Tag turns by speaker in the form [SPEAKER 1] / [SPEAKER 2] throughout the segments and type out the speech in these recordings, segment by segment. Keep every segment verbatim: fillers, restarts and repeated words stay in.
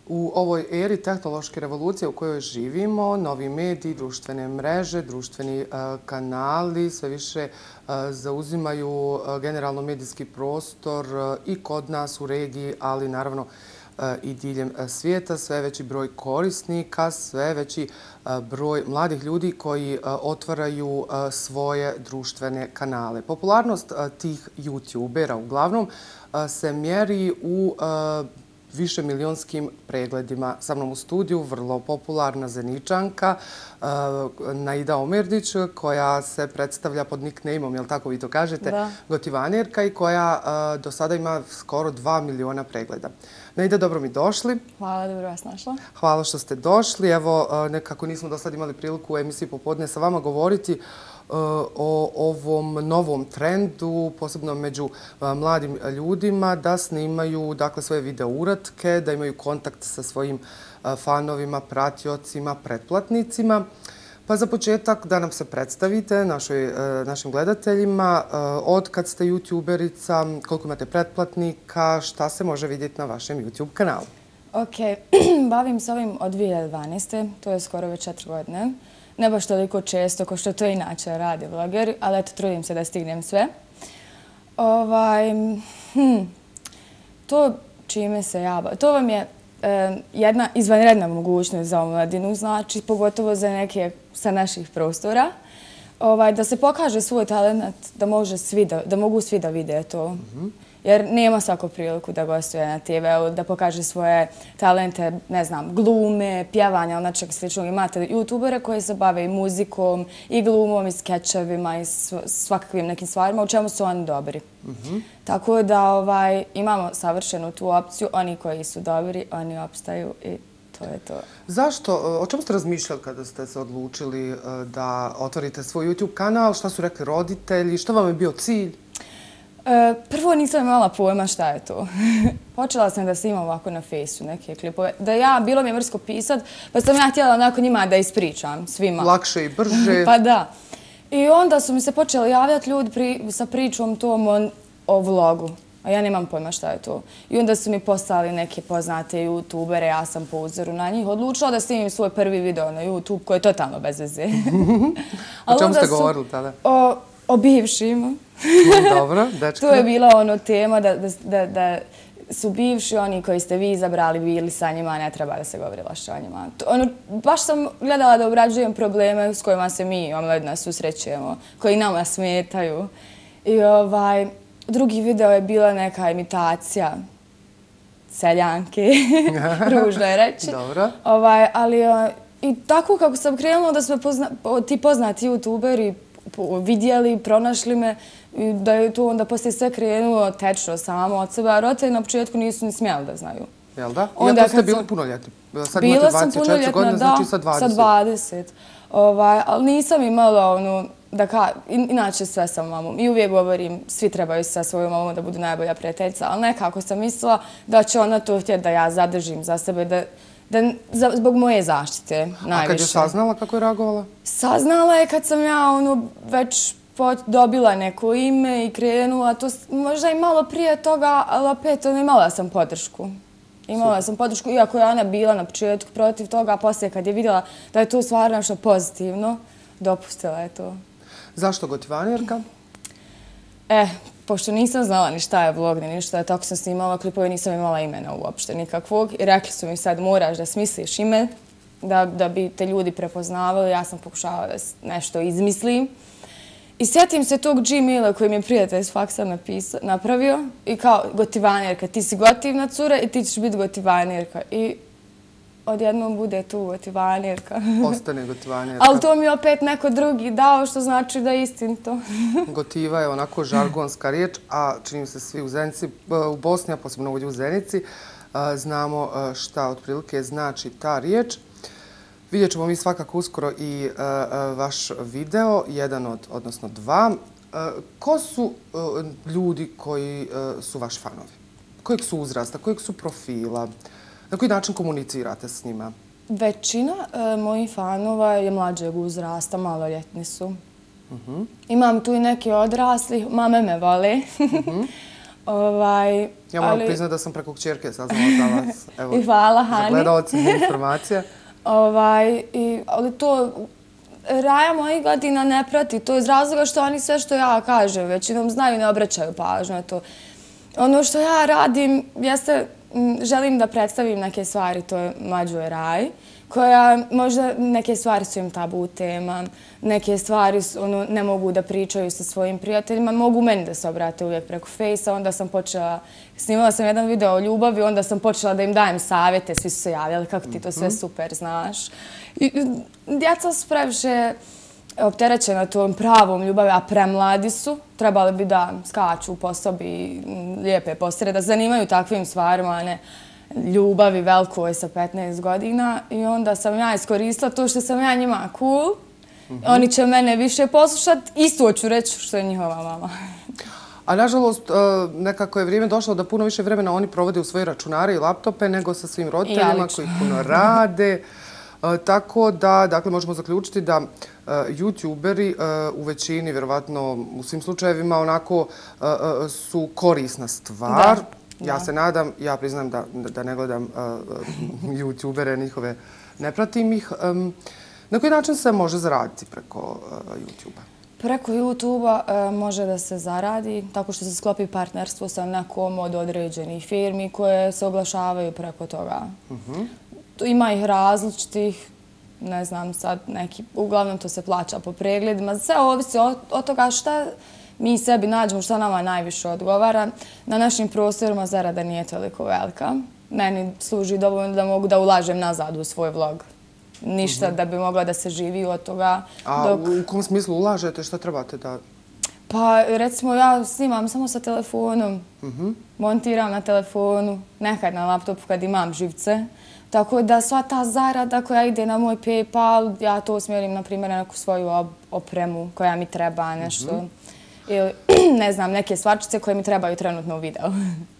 [SPEAKER 1] U ovoj eri tehnološke revolucije u kojoj živimo, novi mediji, društvene mreže, društveni kanali sve više zauzimaju generalno medijski prostor i kod nas u regiji, ali naravno i diljem svijeta. Sve veći broj korisnika, sve veći broj mladih ljudi koji otvaraju svoje društvene kanale. Popularnost tih YouTubera uglavnom se mjeri u više milionskim pregledima. Sa mnom u studiju vrlo popularna Zeničanka Naida Omerdić, koja se predstavlja pod nicknameom, jel tako vi to kažete, Gotivanjerka, i koja do sada ima skoro dva miliona pregleda. Naida, dobro mi došli.
[SPEAKER 2] Hvala, dobro vas našla.
[SPEAKER 1] Hvala što ste došli. Evo, nekako nismo do sada imali priliku u emisiji Popodne sa vama govoriti o ovom novom trendu, posebno među mladim ljudima, da snimaju dakle svoje video uratke, da imaju kontakt sa svojim fanovima, pratiocima, pretplatnicima. Pa za početak da nam se predstavite našim gledateljima, od kad ste youtuberica, koliko imate pretplatnika, šta se može vidjeti na vašem YouTube kanalu?
[SPEAKER 2] Ok, bavim se ovim od dvije hiljade dvanaeste. To je skoro već četiri godine. Ne baš toliko često kao što to inače rade vlogeri, ali eto, trudim se da stignem sve. To čime se ja bavim, to vam je jedna izvanredna mogućnost za omladinu, znači pogotovo za neke sa naših prostora, da se pokaže svoj talent, da mogu svi da vide to. Jer nema svako priliku da gostuje na te veu, da pokaže svoje talente, ne znam, glume, pjevanja ili nečeg sličnog. Imate youtubere koji se bave i muzikom, i glumom, i skečevima, i svakakvim nekim stvarima, u čemu su oni dobri. Tako da imamo savršenu tu opciju, oni koji su dobri, oni opstaju i to je to.
[SPEAKER 1] Zašto? O čemu ste razmišljali kada ste se odlučili da otvorite svoj YouTube kanal? Šta su rekli roditelji? Što vam je bio cilj?
[SPEAKER 2] Prvo nisam imala pojma šta je to. Počela sam da snimam ovako na fejsu neke klipove. Da ja, bilo mi je mrsko pisat, pa sam ja htjela onako njima da ispričam svima.
[SPEAKER 1] Lakše i brže.
[SPEAKER 2] Pa da. I onda su mi se počeli javljati ljudi sa pričom tom o vlogu. A ja nemam pojma šta je to. I onda su mi poslali neke poznate youtubere, ja sam po uzoru na njih odlučila da snimim svoj prvi video na YouTube koji je totalno bez veze.
[SPEAKER 1] O čemu ste govorili tada?
[SPEAKER 2] O bivšima.
[SPEAKER 1] Dobro, dečko.
[SPEAKER 2] To je bila ono tema da su bivši oni koji ste vi izabrali bili sa njima, a ne treba da se govori loše o njima. Baš sam gledala da obrađujem probleme s kojima se mi omladina susrećemo, koji nama smetaju. I drugi video je bila neka imitacija seljanke, ružno je reći.
[SPEAKER 1] Dobro.
[SPEAKER 2] Ali i tako kako sam krenula da su ti poznati youtuberi vidjeli, pronašli me, da je to onda poslije sve krenulo tečno samo od sebe, a roditelji na početku nisu ni smjeli da znaju.
[SPEAKER 1] Jel da? Iako ste bili punoljetni.
[SPEAKER 2] Bila sam punoljetna, da, sa dvadeset. Ali nisam imala ono, inače sve sa mamom. I uvijek govorim, svi trebaju sa svojom mamom da budu najbolja prijateljica, ali nekako sam mislila da će ona to htjeti da ja zadržim za sebe, zbog moje zaštite najviše.
[SPEAKER 1] A kad je saznala, kako je reagovala?
[SPEAKER 2] Saznala je kad sam ja već dobila neko ime i krenula. Možda i malo prije toga, ali opet imala sam podršku. Imala sam podršku, iako je ona bila na početku protiv toga, a poslije kad je vidjela da je to stvarno nešto pozitivno, dopustila je to.
[SPEAKER 1] Zašto Gotivanjerka?
[SPEAKER 2] E, pošto nisam znala ni šta je vlog, ni ništa, tako sam snimala klipove, nisam imala imena uopšte nikakvog. I rekli su mi sad moraš da smisliš ime, da bi te ljudi prepoznavali. Ja sam pokušavala da nešto izmislim. I sjetim se tog Gmaila koji mi je prijatelj s faksa napravio i kao Gotivanjerka, ti si gotivna cura i ti ćeš biti Gotivanjerka. I odjednom bude tu Gotivanjerka.
[SPEAKER 1] Ostane Gotivanjerka.
[SPEAKER 2] Ali to mi je opet neko drugi dao, što znači da je istinito.
[SPEAKER 1] Gotiva je onako žargonska riječ, a čini se svi u Zenici, u Bosni, a posebno ovdje u Zenici, znamo šta otprilike znači ta riječ. Vidjet ćemo mi svakako uskoro i vaš video, jedan od, odnosno dva. Ko su ljudi koji su vaš fanovi? Kojeg su uzrasta, kojeg su profila? Na koji način komunicirate s njima?
[SPEAKER 2] Većina mojih fanova je mlađeg uzrasta, maloljetni su. Imam tu i neki odrasli, mame me vole. Ovaj,
[SPEAKER 1] Ja moram
[SPEAKER 2] ali-
[SPEAKER 1] priznati da sam preko kćerke saznala za vas. Evo,
[SPEAKER 2] I hvala,
[SPEAKER 1] za
[SPEAKER 2] Hani.
[SPEAKER 1] gledalcima informacija.
[SPEAKER 2] Ovaj, i, ali to Raja mojih godina ne prati. To je iz razloga što oni sve što ja kažem većinom znaju i ne obraćaju pažnju na to. Ono što ja radim jeste, m, želim da predstavim neke stvari, to je mlađoj Raji, koja možda neke stvari su im tabu tema, neke stvari su, ono, ne mogu da pričaju sa svojim prijateljima, mogu meni da se obrate uvijek preko Fejsa, onda sam počela, snimala sam jedan video o ljubavi, onda sam počela da im dajem savjete, svi su se javljali kako ti to sve super znaš. I, djeca su previše opterećena tom pravom ljubavi, a premladi su, trebali bi da skaču po sobi lijepe postere, da zanimaju takvim stvarima, a ne ljubavi velikoj sa petnaest godina. I onda sam ja iskoristila to što sam ja njima cool. Oni će mene više poslušati, isto ću reći što je njihova mama.
[SPEAKER 1] A nažalost, nekako je vrijeme došlo da puno više vremena oni provode u svoje računare i laptope nego sa svim roditeljima koji puno rade. Tako da, dakle, možemo zaključiti da youtuberi u većini, vjerovatno u svim slučajevima, onako su korisna stvar. Ja se nadam, ja priznam da ne gledam youtubere njihove, ne pratim ih. Na koji način se može zaraditi preko YouTube-a?
[SPEAKER 2] Preko YouTube-a može da se zaradi tako što se sklopi partnerstvo sa nekom od određenih firmi koje se oglašavaju preko toga. Ima ih različitih, ne znam sad neki, uglavnom to se plaća po pregledima. Sve ovisi od toga šta mi sebi nađemo, šta nama najviše odgovara. Na našim prostorima zarada nije toliko velika. Meni služi dovoljno da mogu da ulažem nazad u svoj vlog. Ništa da bi mogla da se živi od toga.
[SPEAKER 1] A u kom smislu ulažete? Šta trebate da...
[SPEAKER 2] Pa recimo ja snimam samo sa telefonom, montiram na telefonu, nekad na laptopu kad imam živce. Tako da sva ta zarada koja ide na moj PayPal, ja to usmjerim na primjer na neku svoju opremu koja mi treba, nešto. Ili, ne znam, neke stvarčice koje mi trebaju trenutno u videu.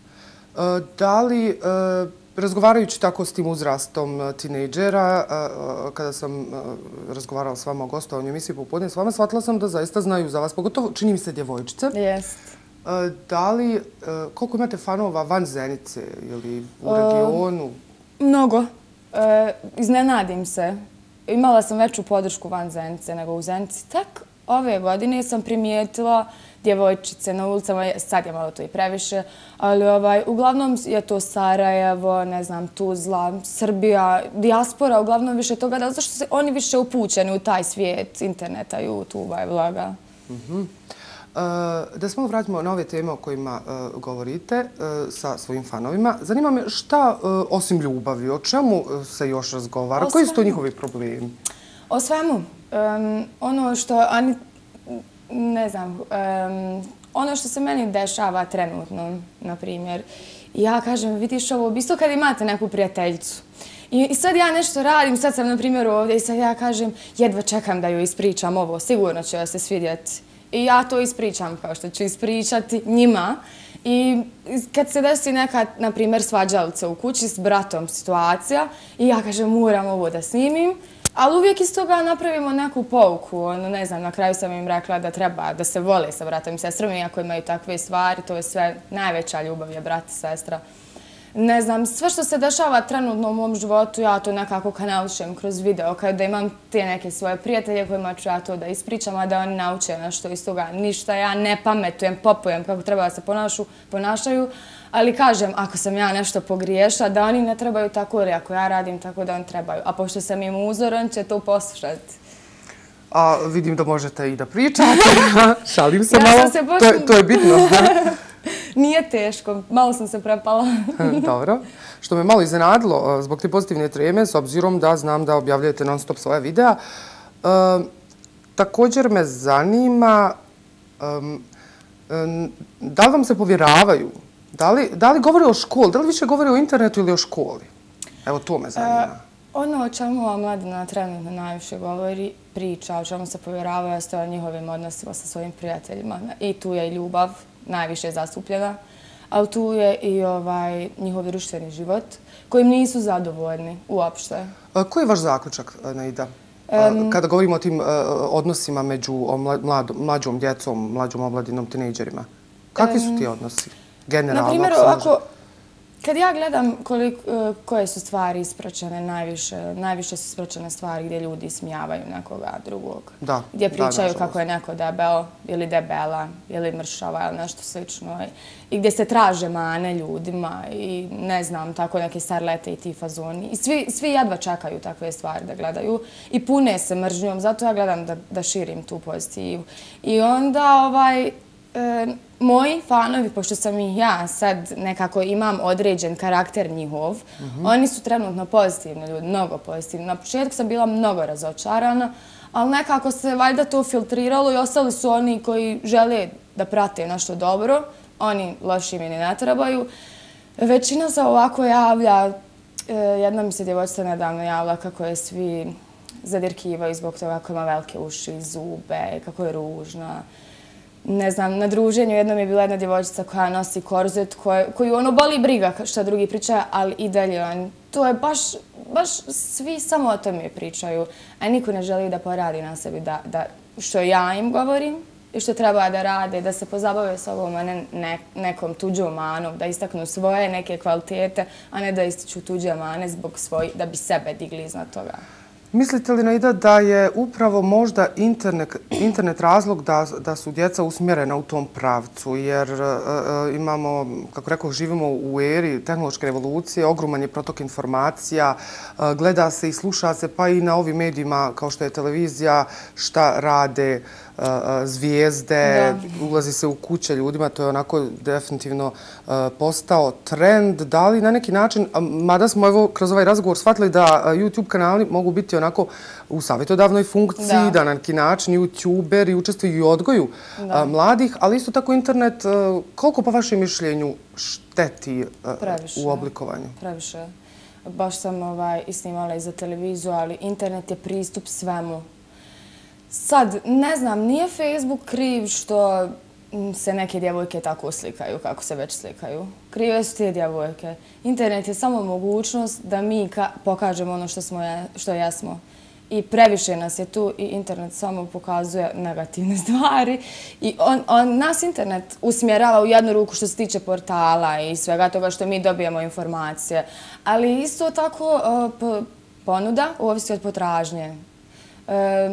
[SPEAKER 1] Da li, razgovarajući tako s tim uzrastom tinejdžera, kada sam razgovarala s vama o gostovanju emisiji Popodne s vama, shvatila sam da zaista znaju za vas, pogotovo čini mi se djevojčice.
[SPEAKER 2] Jest.
[SPEAKER 1] Da li, koliko imate fanova van Zenice ili u regionu?
[SPEAKER 2] Mnogo. Iznenadim se. Imala sam veću podršku van Zenice nego u Zenici. Tek ove godine sam primijetila djevojčice na ulicama, sad je malo to i previše, ali uglavnom je to Sarajevo, ne znam, Tuzla, Srbija, dijaspora, uglavnom više toga, zato što su oni više upućeni u taj svijet interneta, YouTube-a i vloga.
[SPEAKER 1] Da se malo vratimo na ove teme o kojima govorite sa svojim fanovima. Zanima me šta, osim ljubavi, o čemu se još razgovara? Koji su to njihovi problemi?
[SPEAKER 2] O svemu. Ono što, ani, ne znam, ono što se meni dešava trenutno, na primjer, ja kažem, vidiš ovo, isto kad imate neku prijateljicu. I sad ja nešto radim, sad sam na primjer ovdje i sad ja kažem, jedva čekam da joj ispričam ovo, sigurno će joj se svidjeti. I ja to ispričam kao što ću ispričati njima. I kad se desi neka, na primjer, svađalica u kući s bratom situacija i ja kažem, moram ovo da snimim, ali uvijek iz toga napravimo neku pouku. Ono, ne znam, na kraju sam im rekla da treba da se vole sa bratom i sestrom, iako imaju takve stvari, to je sve, najveća ljubav je brat i sestra. Ne znam, sve što se dešava trenutno u mom životu, ja to nekako kanališem kroz video, kada imam te neke svoje prijatelje kojima ću ja to da ispričam, a da oni nauče nešto iz toga. Ništa ja ne pametujem, popujem kako treba da se ponašaju, ali kažem, ako sam ja nešto pogriješila, da oni ne trebaju tako, ili ako ja radim tako da oni trebaju. A pošto sam im uzor, on će to poslušati.
[SPEAKER 1] A vidim da možete i da pričate. Šalim se malo. To je bitno.
[SPEAKER 2] Nije teško, malo sam se prepala.
[SPEAKER 1] Dobro. Što me malo iznenadilo zbog te pozitivne treme, s obzirom da znam da objavljujete non stop svoje videa. Također me zanima da li vam se povjeravaju? Da li govore o školi? Da li više govore o internetu ili o školi? Evo, to me zanima.
[SPEAKER 2] Ono o čemu ova mladina trenutno najviše govori, priča, o čemu se povjeravaju, jeste o njihovim odnosima sa svojim prijateljima. I tu je i ljubav najviše zastupljena, ali tu je i njihov društveni život kojim nisu zadovoljni uopšte.
[SPEAKER 1] Koji je vaš zaključak, Naida? Kada govorimo o tim odnosima među mlađom djecom, mlađom omladinom, tinejdžerima? Kakvi su ti odnosi? generalno?
[SPEAKER 2] Na primjer,
[SPEAKER 1] ako se može-
[SPEAKER 2] ovako, kad ja gledam koliko, e, koje su stvari ispraćene, najviše, najviše su ispraćene stvari gdje ljudi ismijavaju nekoga drugog.
[SPEAKER 1] Da,
[SPEAKER 2] Gdje
[SPEAKER 1] da,
[SPEAKER 2] pričaju
[SPEAKER 1] nažalost.
[SPEAKER 2] kako je neko debel ili debela ili mršava ili nešto slično. I gdje se traže mane ljudima i ne znam, tako neke starlete i ti fazoni. I svi, svi jedva čekaju takve stvari da gledaju i pune se mržnjom. Zato ja gledam da, da širim tu pozitivu. I onda ovaj... E, moji fanovi, pošto sam i ja sad nekako imam određen karakter njihov, oni su trenutno pozitivni ljudi, mnogo pozitivni. Na početku sam bila mnogo razočarana, ali nekako se valjda to filtriralo i ostali su oni koji žele da prate nešto dobro, oni loši mi ne trebaju. Većina se ovako javlja, e, jedna mi se djevojčica nedavno javila kako je svi zadirkivaju zbog toga kako ima velike uši i zube, kako je ružna. Ne znam, na druženju jednom je bila jedna djevojčica koja nosi korzet, koju ono boli briga šta drugi pričaju, ali i dalje on. To je baš, baš svi samo o tome pričaju, a niko ne želi da poradi na sebi, da, da što ja im govorim i što treba da rade, da se pozabave sobom, a ne, ne nekom tuđom manom, da istaknu svoje neke kvalitete, a ne da ističu tuđe mane zbog svoj, da bi sebe digli iznad toga.
[SPEAKER 1] Mislite li, Naida, da je upravo možda internet, internet razlog da, da su djeca usmjerena u tom pravcu? Jer uh, imamo, kako rekao, živimo u eri tehnološke revolucije, ogroman je protok informacija, uh, gleda se i sluša se pa i na ovim medijima kao što je televizija, šta rade uh, zvijezde, da. Ulazi se u kuće ljudima, to je onako definitivno uh, postao trend. Da li na neki način, mada smo evo kroz ovaj razgovor shvatili da uh, YouTube kanali mogu biti onako u savjetodavnoj funkciji, da, da na neki način youtuberi učestvuju i u odgoju a, mladih, ali isto tako internet, a, koliko po vašem mišljenju šteti a, u oblikovanju?
[SPEAKER 2] Previše. Baš sam ovaj, isnimala i za televiziju, ali internet je pristup svemu. Sad, ne znam, nije Facebook kriv što se neke djevojke tako slikaju, kako se već slikaju. Krive su te djevojke. Internet je samo mogućnost da mi pokažemo ono što, smo, što jesmo. I previše nas je tu i internet samo pokazuje negativne stvari. I on, on, nas internet usmjerava u jednu ruku što se tiče portala i svega toga što mi dobijemo informacije. Ali isto tako uh, ponuda ovisi od potražnje. Uh,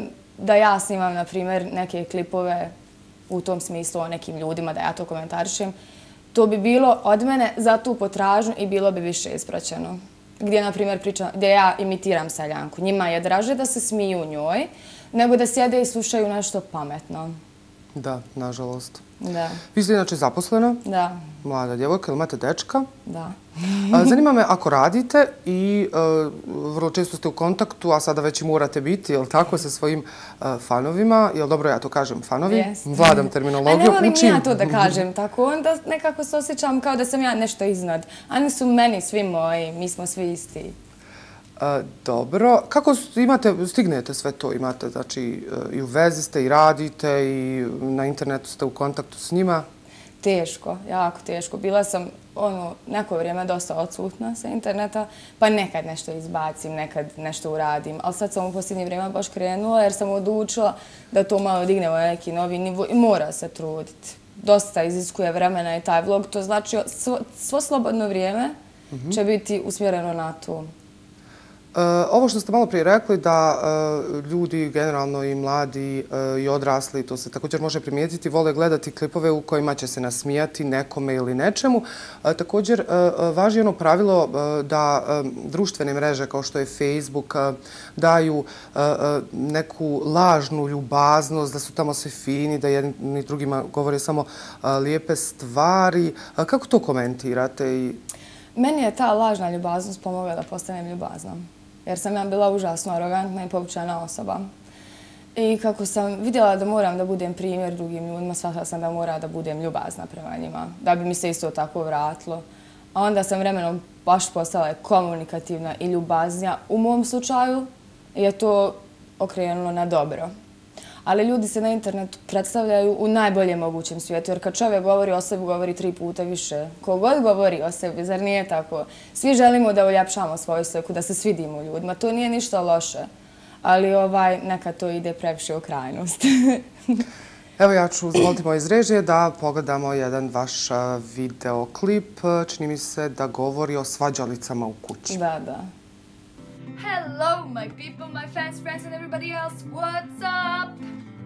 [SPEAKER 2] da ja snimam, na primjer, neke klipove u tom smislu o nekim ljudima, da ja to komentarišem, to bi bilo od mene za tu potražnju i bilo bi više ispraćeno. Gdje, na primjer, pričam, gdje ja imitiram seljanku. Njima je draže da se smiju njoj, nego da sjede i slušaju nešto pametno.
[SPEAKER 1] Da, nažalost.
[SPEAKER 2] Da.
[SPEAKER 1] Vi ste inače zaposlena?
[SPEAKER 2] Da.
[SPEAKER 1] Mlada djevojka, ili imate dečka?
[SPEAKER 2] Da.
[SPEAKER 1] Zanima me, ako radite i uh, vrlo često ste u kontaktu, a sada već i morate biti, jel tako, sa svojim uh, fanovima, jel dobro ja to kažem, fanovi?
[SPEAKER 2] Yes.
[SPEAKER 1] Vladam terminologiju.
[SPEAKER 2] A ne volim ja to da kažem tako, onda nekako se osjećam kao da sam ja nešto iznad. Oni su meni svi moji, mi smo svi isti.
[SPEAKER 1] Uh, dobro. Kako imate, stignete sve to? Imate, znači, uh, i u vezi ste i radite i na internetu ste u kontaktu s njima?
[SPEAKER 2] Teško, jako teško. Bila sam ono, neko vrijeme dosta odsutna sa interneta, pa nekad nešto izbacim, nekad nešto uradim. Ali sad sam u posljednje vrijeme baš krenula jer sam odlučila da to malo dignemo na neki novi nivo i mora se truditi. Dosta iziskuje vremena i taj vlog. To znači svo, svo slobodno vrijeme mm-hmm. će biti usmjereno na to.
[SPEAKER 1] Uh, ovo što ste malo prije rekli da uh, ljudi, generalno i mladi uh, i odrasli, to se također može primijetiti, vole gledati klipove u kojima će se nasmijati nekome ili nečemu. Uh, također, uh, važi ono pravilo uh, da uh, društvene mreže kao što je Facebook uh, daju uh, uh, neku lažnu ljubaznost, da su tamo svi fini, da jedni drugima govore samo uh, lijepe stvari. Uh, kako to komentirate? I...
[SPEAKER 2] Meni je ta lažna ljubaznost pomogla da postanem ljubazna. Jer sam ja bila užasno arogantna i povučena osoba. I kako sam vidjela da moram da budem primjer drugim ljudima, shvatila sam da mora da budem ljubazna prema njima, da bi mi se isto tako vratilo. A onda sam vremenom baš postala komunikativna i ljubaznija. U mom slučaju je to okrenulo na dobro. Ali ljudi se na internetu predstavljaju u najboljem mogućem svijetu, jer kad čovjek govori o sebi, govori tri puta više. Kogod govori o sebi, zar nije tako? Svi želimo da uljepšamo svoju sliku, da se svidimo ljudima. To nije ništa loše, ali ovaj, nekad to ide previše u krajnost.
[SPEAKER 1] Evo ja ću zvoliti moje iz režije da pogledamo jedan vaš videoklip. Čini mi se da govori o svađalicama u kući.
[SPEAKER 2] Da, da. Hello my people, my fans, friends and everybody else, what's up?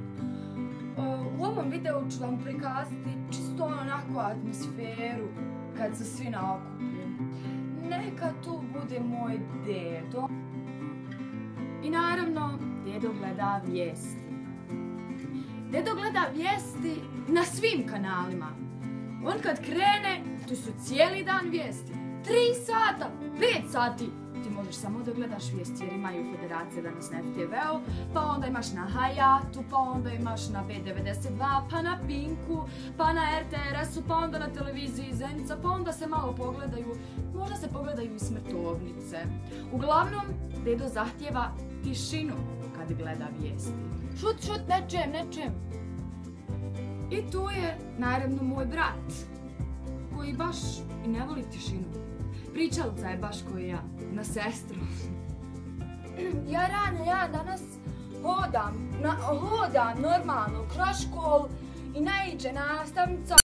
[SPEAKER 2] U ovom videu ću vam prikazati čisto onako atmosferu kad su svi na okuplju. Neka tu bude moj dedo. I naravno, dedo gleda vijesti. Dedo gleda vijesti na svim kanalima. On kad krene, tu su cijeli dan vijesti. Tri sata, pet sati. Ti možeš samo da gledaš vijesti jer imaju federacije danas na F T V-u, pa onda imaš na Hayatu, pa onda imaš na B devedeset dva, pa na Pinku, pa na R T R S-u, pa onda na televiziji Zenica, pa onda se malo pogledaju, možda se pogledaju i Smrtovnice. Uglavnom, dedo zahtjeva tišinu kad gleda vijesti. Šut, šut, ne čujem, ne čujem. I tu je, naravno, moj brat, koji baš i ne voli tišinu. Pričalica je baš koji ja, na sestru. Ja rano, ja danas hodam, na, hodam normalno kroz školu i naiđe nastavnica